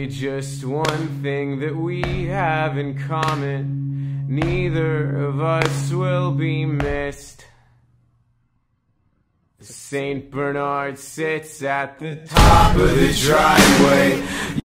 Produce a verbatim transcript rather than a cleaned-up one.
just one thing that we have in common: neither of us will be missed. Saint Bernard sits at the top of the driveway.